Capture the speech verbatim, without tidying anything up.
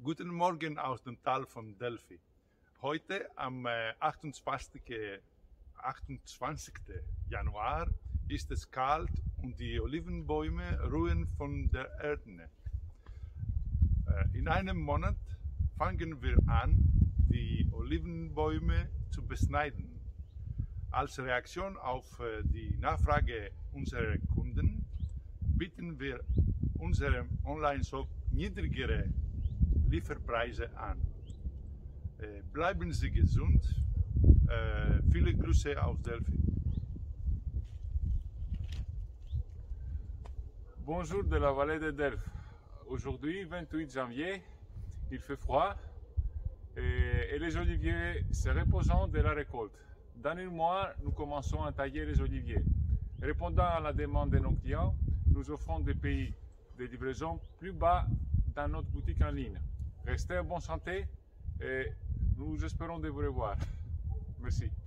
Guten Morgen aus dem Tal von Delphi. Heute am achtundzwanzigsten Januar ist es kalt und die Olivenbäume ruhen von der Ernte. In einem Monat fangen wir an, die Olivenbäume zu beschneiden. Als Reaktion auf die Nachfrage unserer Kunden bieten wir unserem Online-Shop niedrigere Lieferpreise an. Äh, bleiben Sie gesund. Äh, viele Grüße aus Delphi. Bonjour de la vallée de Delphes. Aujourd'hui, vingt-huit janvier, il fait froid et, et les oliviers se reposent de la récolte. Dans un mois, nous commençons à tailler les oliviers. Répondant à la demande de nos clients, nous offrons des prix de livraison plus bas dans notre boutique en ligne. Restez en bonne santé et nous espérons de vous revoir. Merci.